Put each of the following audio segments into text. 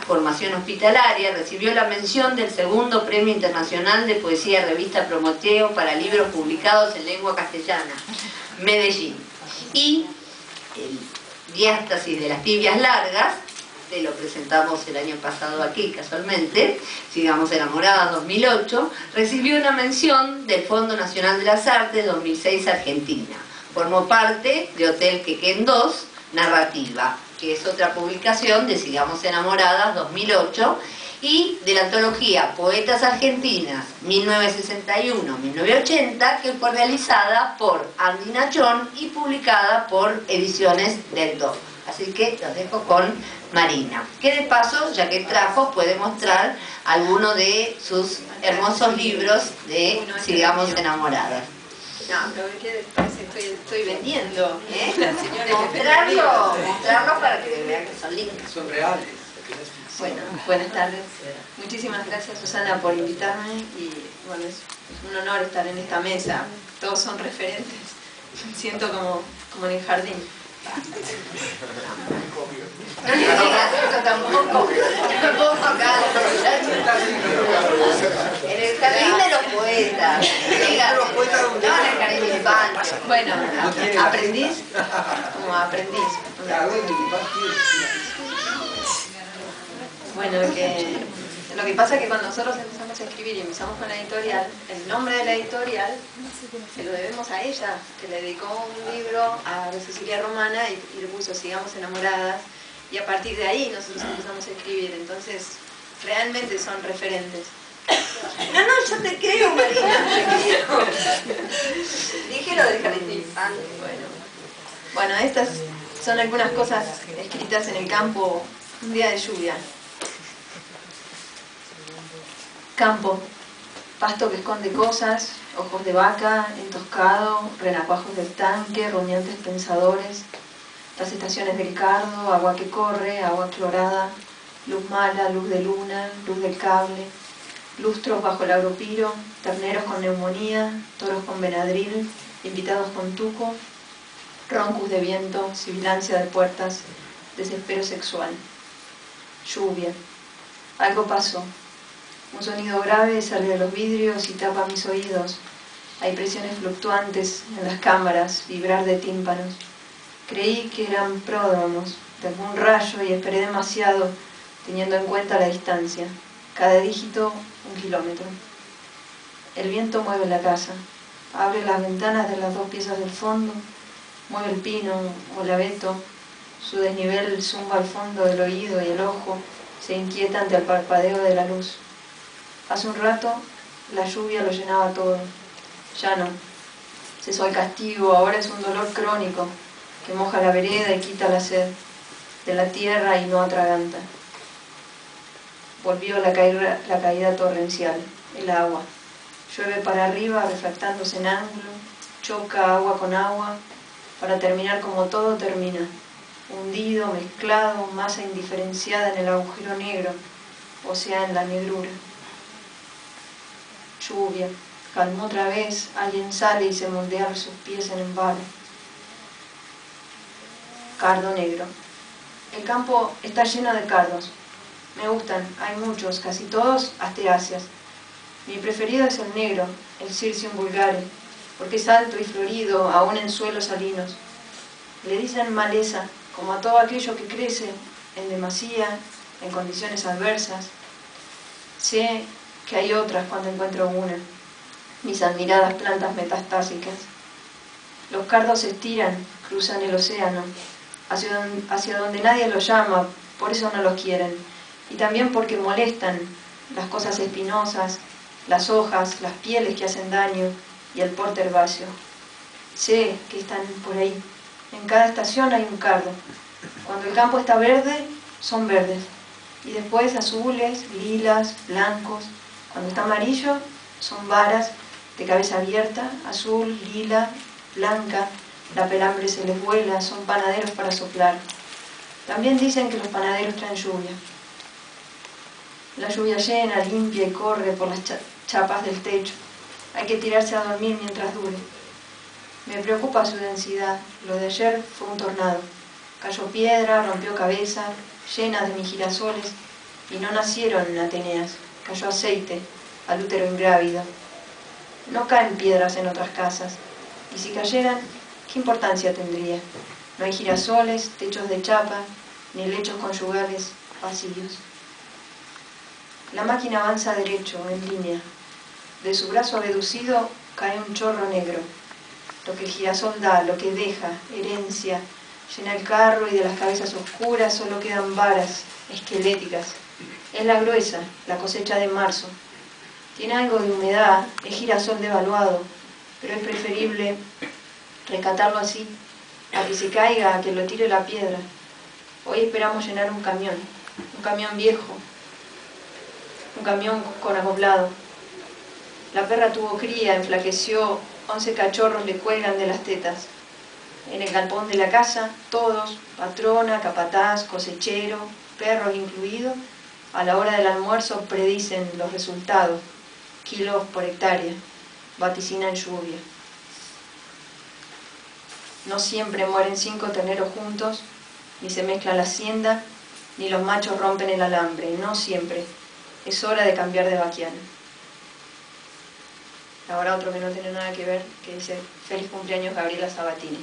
formación hospitalaria, recibió la mención del segundo Premio Internacional de Poesía Revista Prometeo para libros publicados en lengua castellana, Medellín. Y el Diástasis de las tibias largas, te lo presentamos el año pasado aquí casualmente, Sigamos enamoradas 2008, recibió una mención del Fondo Nacional de las Artes 2006 Argentina. Formó parte de Hotel Quequén 2, Narrativa, que es otra publicación de Sigamos enamoradas 2008, y de la antología Poetas Argentinas 1961-1980, que fue realizada por Andy Nachón y publicada por Ediciones del Do. Así que los dejo con Marina, que de paso, ya que trajo, puede mostrar alguno de sus hermosos libros de Sigamos enamoradas. No, pero ¿qué parece? Estoy vendiendo, ¿eh? Mostrarlo para que vean que son lindos. Son reales. Bueno, buenas tardes. Muchísimas gracias, Susana, por invitarme y bueno, es un honor estar en esta mesa. Todos son referentes. Me siento como en el jardín. No le digas eso tampoco. Tampoco acá. En el jardín de los poetas. No, en el jardín infantil. Bueno, aprendiz como aprendiz. Bueno, lo que pasa es que cuando nosotros empezamos a escribir y empezamos con la editorial, el nombre de la editorial se lo debemos a ella, que le dedicó un libro a Cecilia Romana y le puso Sigamos enamoradas, y a partir de ahí nosotros empezamos a escribir, entonces realmente son referentes. No, yo te creo, Marina. Dije lo del jardín infantil. Bueno, estas son algunas cosas escritas en el campo un día de lluvia. Campo, pasto que esconde cosas, ojos de vaca, entoscado, renacuajos del tanque, rumiantes pensadores, las estaciones del cardo, agua que corre, agua clorada, luz mala, luz de luna, luz del cable, lustros bajo el agropiro, terneros con neumonía, toros con venadril, invitados con tuco, roncus de viento, sibilancia de puertas, desespero sexual. Lluvia. Algo pasó. Un sonido grave sale de los vidrios y tapa mis oídos. Hay presiones fluctuantes en las cámaras, vibrar de tímpanos. Creí que eran pródromos de algún rayo y esperé demasiado, teniendo en cuenta la distancia. Cada dígito, 1 kilómetro. El viento mueve la casa. Abre las ventanas de las 2 piezas del fondo. Mueve el pino o el abeto. Su desnivel zumba al fondo del oído y el ojo se inquieta ante el parpadeo de la luz. Hace un rato la lluvia lo llenaba todo. Ya no. Cesó el castigo, ahora es un dolor crónico que moja la vereda y quita la sed de la tierra y no atraganta. Volvió la caída torrencial, el agua. Llueve para arriba, refractándose en ángulo, choca agua con agua, para terminar como todo termina. Hundido, mezclado, masa indiferenciada en el agujero negro, o sea, en la negrura. Lluvia, calmó otra vez, alguien sale y se moldea sus pies en embalo. Cardo negro. El campo está lleno de cardos. Me gustan, hay muchos, casi todos asteráceas. Mi preferido es el negro, el Cirsium vulgare, porque es alto y florido, aún en suelos salinos. Le dicen maleza, como a todo aquello que crece en demasía, en condiciones adversas. Sé que hay otras cuando encuentro una, mis admiradas plantas metastásicas. Los cardos se estiran, cruzan el océano, hacia donde nadie los llama, por eso no los quieren, y también porque molestan las cosas espinosas, las hojas, las pieles que hacen daño y el porte herbáceo. Sé que están por ahí. En cada estación hay un cardo. Cuando el campo está verde, son verdes, y después azules, lilas, blancos. Cuando está amarillo, son varas de cabeza abierta, azul, lila, blanca, la pelambre se les vuela, son panaderos para soplar. También dicen que los panaderos traen lluvia. La lluvia llena, limpia y corre por las chapas del techo. Hay que tirarse a dormir mientras dure. Me preocupa su densidad. Lo de ayer fue un tornado. Cayó piedra, rompió cabeza, llenas de mis girasoles. y no nacieron Ateneas, cayó aceite al útero ingrávido. No caen piedras en otras casas, y si cayeran, ¿qué importancia tendría? No hay girasoles, techos de chapa, ni lechos conyugales vacíos. La máquina avanza derecho, en línea. De su brazo abducido cae un chorro negro. Lo que el girasol da, lo que deja, herencia, llena el carro y de las cabezas oscuras solo quedan varas esqueléticas. Es la gruesa, la cosecha de marzo. Tiene algo de humedad, es girasol devaluado, pero es preferible recatarlo así, a que se caiga, a que lo tire la piedra. Hoy esperamos llenar un camión viejo, un camión con acoplado. La perra tuvo cría, enflaqueció, 11 cachorros le cuelgan de las tetas. En el galpón de la casa, todos, patrona, capataz, cosechero, perros incluidos, a la hora del almuerzo predicen los resultados, kilos por hectárea, vaticinan lluvia. No siempre mueren 5 terneros juntos, ni se mezcla la hacienda, ni los machos rompen el alambre, no siempre. Es hora de cambiar de vaquiano. Ahora otro que no tiene nada que ver, que dice: feliz cumpleaños Gabriela Sabatini.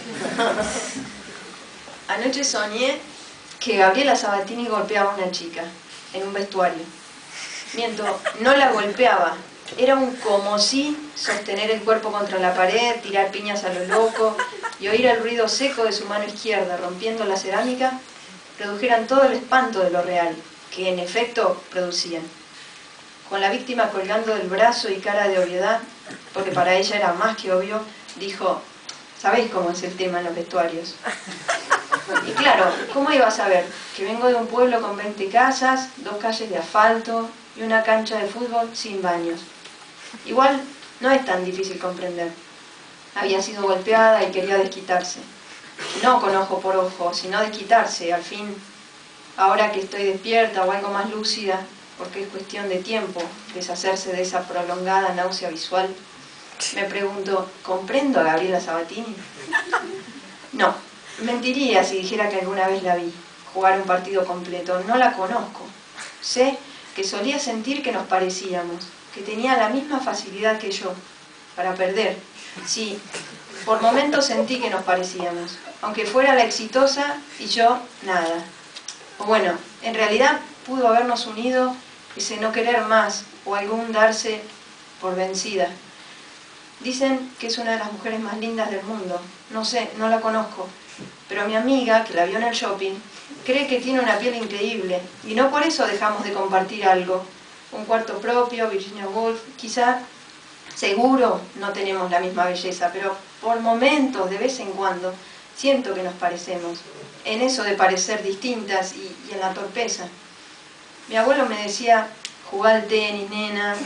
Anoche soñé que Gabriela Sabatini golpeaba a una chica en un vestuario. Miento, no la golpeaba, era un como si sostener el cuerpo contra la pared, tirar piñas a lo loco y oír el ruido seco de su mano izquierda rompiendo la cerámica, produjeran todo el espanto de lo real, que en efecto producían. Con la víctima colgando del brazo y cara de obviedad, porque para ella era más que obvio, dijo: ¿sabéis cómo es el tema en los vestuarios? Y claro, ¿cómo iba a saber? Que vengo de un pueblo con 20 casas, 2 calles de asfalto y una cancha de fútbol sin baños. Igual no es tan difícil comprender. Había sido golpeada y quería desquitarse. No con ojo por ojo, sino desquitarse, al fin. Ahora que estoy despierta o algo más lúcida, porque es cuestión de tiempo deshacerse de esa prolongada náusea visual, me pregunto: ¿comprendo a Gabriela Sabatini? No, mentiría si dijera que alguna vez la vi jugar un partido completo. No la conozco. Sé que solía sentir que nos parecíamos, que tenía la misma facilidad que yo para perder. Sí, por momentos sentí que nos parecíamos, aunque fuera la exitosa y yo nada. O bueno, en realidad pudo habernos unido ese no querer más o algún darse por vencida. Dicen que es una de las mujeres más lindas del mundo. No sé, no la conozco, pero mi amiga, que la vio en el shopping, cree que tiene una piel increíble y no por eso dejamos de compartir algo. Un cuarto propio, Virginia Woolf, quizá, seguro no tenemos la misma belleza, pero por momentos, de vez en cuando, siento que nos parecemos, en eso de parecer distintas y en la torpeza. Mi abuelo me decía: jugá al tenis, nena.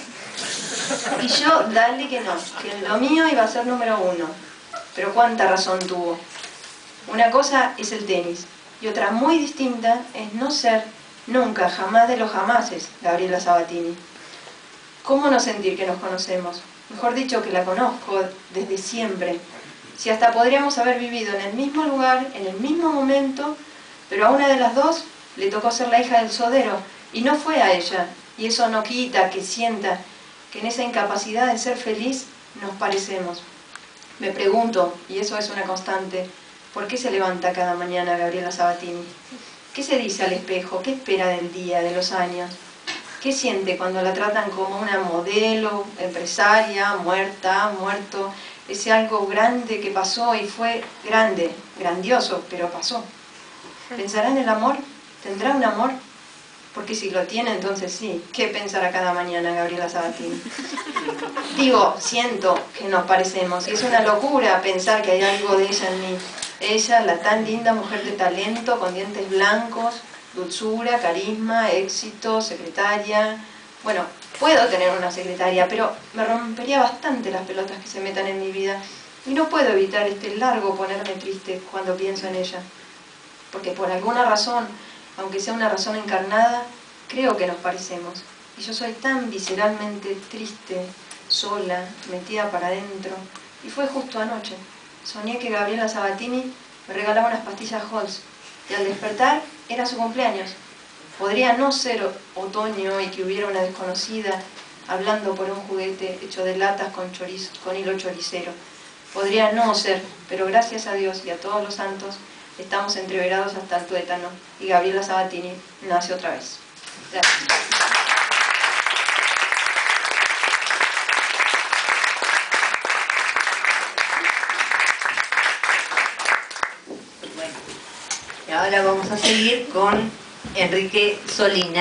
Y yo, dale que no, que lo mío iba a ser número 1. Pero cuánta razón tuvo. Una cosa es el tenis, y otra muy distinta es no ser nunca, jamás de los jamases, Gabriela Sabatini. ¿Cómo no sentir que nos conocemos? Mejor dicho, que la conozco desde siempre. Si hasta podríamos haber vivido en el mismo lugar, en el mismo momento, pero a una de las dos le tocó ser la hija del sodero, y no fue a ella, y eso no quita que sienta que en esa incapacidad de ser feliz nos parecemos. Me pregunto, y eso es una constante, ¿por qué se levanta cada mañana Gabriela Sabatini? ¿Qué se dice al espejo? ¿Qué espera del día, de los años? ¿Qué siente cuando la tratan como una modelo, empresaria, muerta, muerto? Ese algo grande que pasó y fue grande, grandioso, pero pasó. ¿Pensará en el amor? ¿Tendrá un amor? Porque si lo tiene, entonces sí. ¿Qué pensará cada mañana Gabriela Sabatini? Digo, siento que nos parecemos, y es una locura pensar que hay algo de ella en mí. Ella, la tan linda mujer de talento, con dientes blancos, dulzura, carisma, éxito, secretaria. Bueno, puedo tener una secretaria, pero me rompería bastante las pelotas que se metan en mi vida. Y no puedo evitar este largo ponerme triste cuando pienso en ella. Porque por alguna razón, aunque sea una razón encarnada, creo que nos parecemos. Y yo soy tan visceralmente triste, sola, metida para adentro. Y fue justo anoche. Soñé que Gabriela Sabatini me regalaba unas pastillas Halls. Y al despertar era su cumpleaños. Podría no ser otoño y que hubiera una desconocida hablando por un juguete hecho de latas con hilo choricero. Podría no ser, pero gracias a Dios y a todos los santos estamos entreverados hasta el tuétano y Gabriela Sabatini nace otra vez. Gracias. Bueno, y ahora vamos a seguir con Enrique Solina.